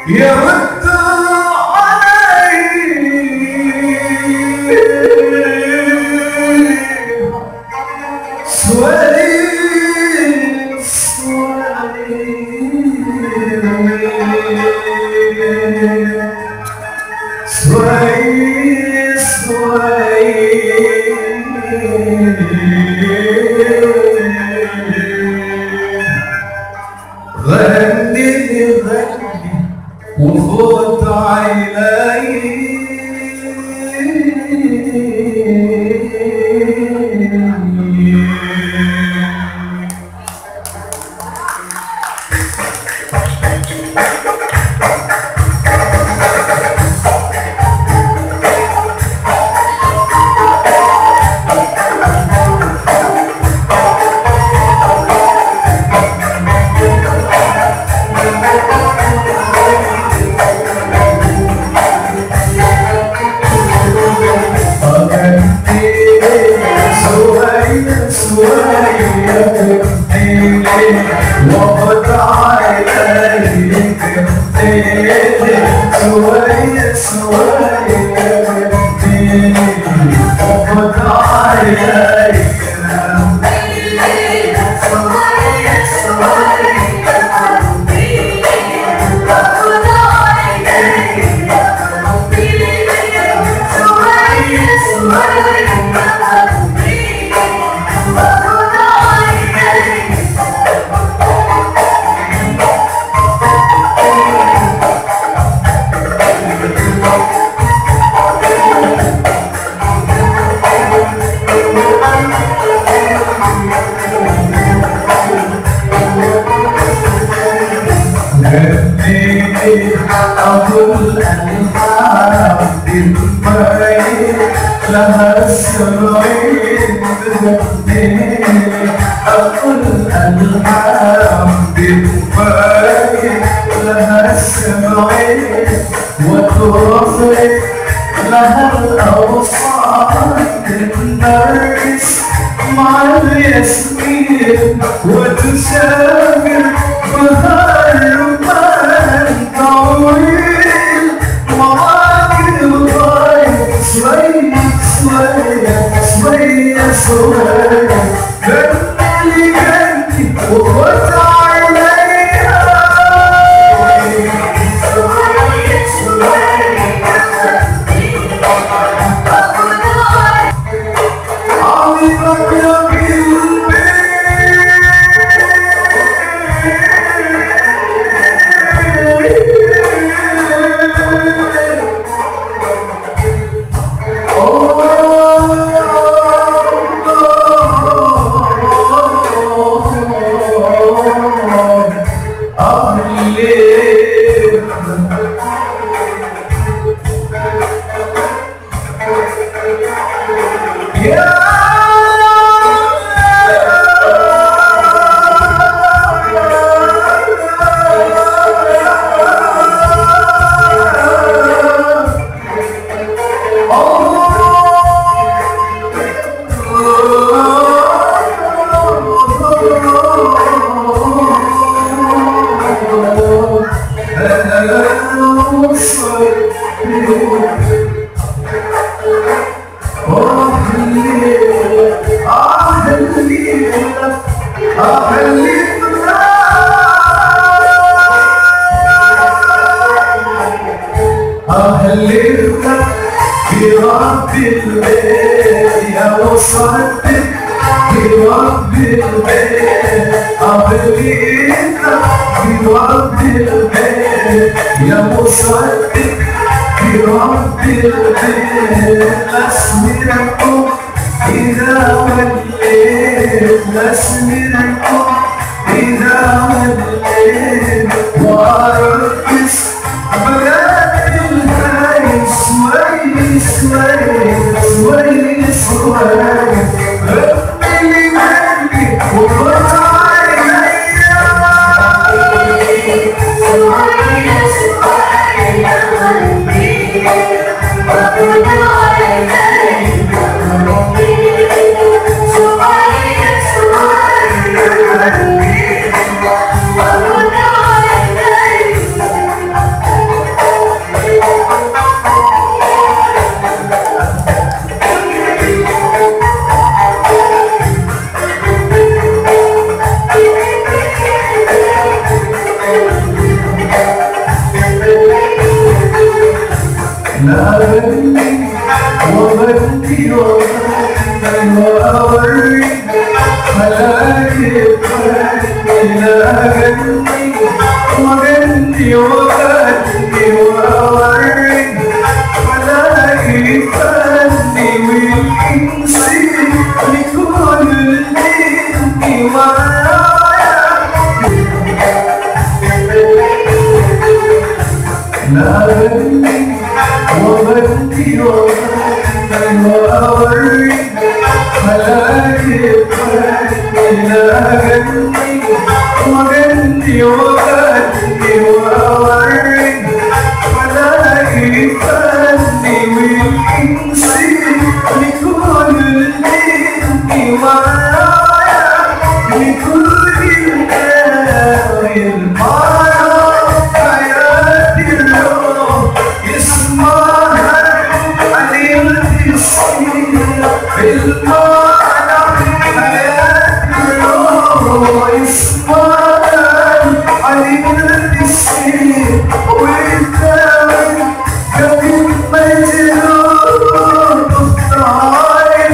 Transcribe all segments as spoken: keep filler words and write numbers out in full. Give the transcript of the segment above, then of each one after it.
يرد علي سوي سوي سوي غني غني وفوت عيني وقت عليك شوية شوية وقت عليك أقول الأنهار بالمريض لها السمعين بالمدين أقول الأنهار بالمريض لها السمعين وتوفق لها الأوصال بالنرس مع الياسمين وتسافر بها الرمان طويل معاك الغاية شوية شوية شوية شوية غني غني وخد عينيا شوية شوية عظيمك يا برب البيت يا وصلت برب البيت أبليك برب البيت يا وصلت برب البيت أسمركم إذا وليت أسمركم إذا وليت وأرقص بلاد الهاي شوي شوي شوي شوي غني غني وخد عينيا شوي شوي غني وخد عينيا شوي شوي غني وخد عينيا غني وغني وغني وأوري ملاكي غني لا غني وغني وغني وأوري ملاكي غني والإنسي لكل الإني ورايا لا غني وغني وغني وأوري ملاكي غني لا غني وغني وغني وأوري ملاكي غني والإنسي لكل الإني ورايا لكل الآوي المرة حياتي اليوم اسمها علي التصير بالمعنى حياتي اليوم اسمها علي التصير والكامل كمن مجنون طايل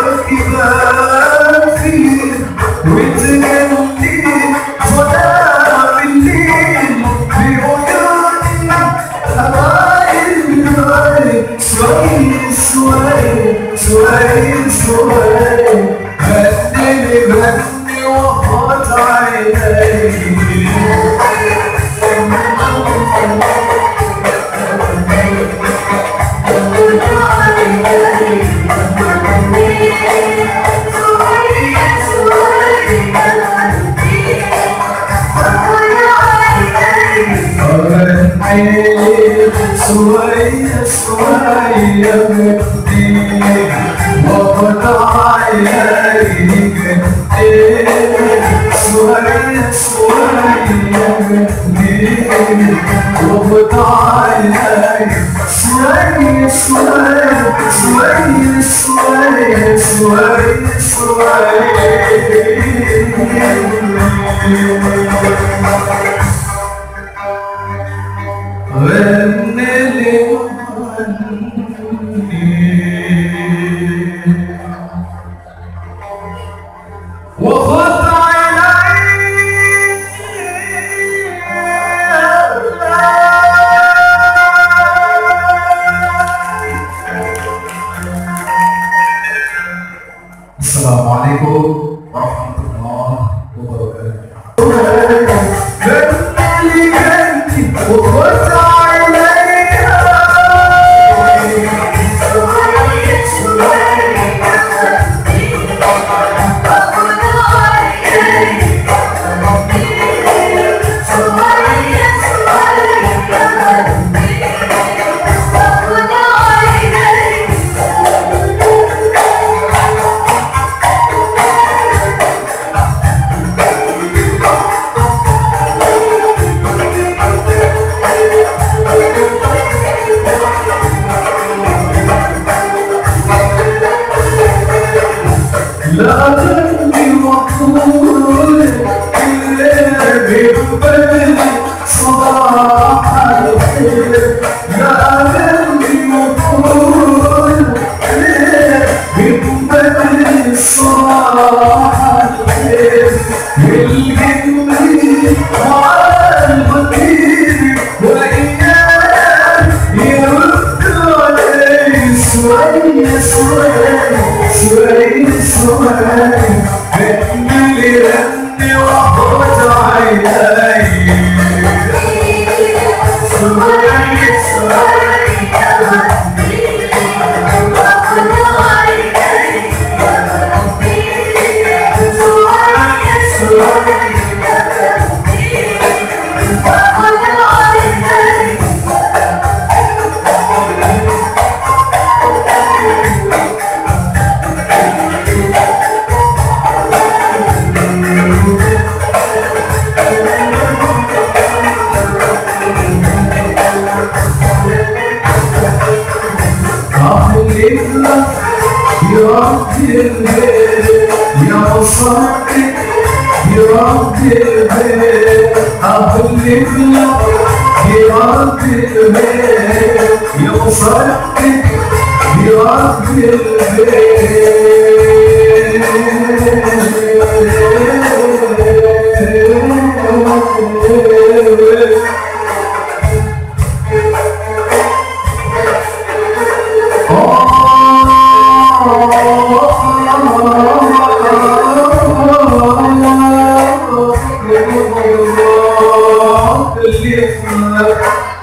ركباتي وتجلي ظلام الليل بعيوني حبايب شوي شوي شوي شوي غني غني وحط عيني شوية شوية بدي وقطع عيني شوية شوية بدي وقطع عيني شوية شوية شوية شوية شوية شوية غني لي وخذ السلام عليكم ورحمة الله وبركاته. غني غني وخذ لا تنبي مقبول إلا بقبل صباح الخير لا تنبي مقبول إلا بقبل صباح الخير بالجنة وعلى الفقير وإياه يرد عليه شوية شوية شوية شوية غني غني وحط عيني شوية يا صاحبي يا ربي أبلغ لك يا رب البيت يوصلك يا رب البيت. Oh,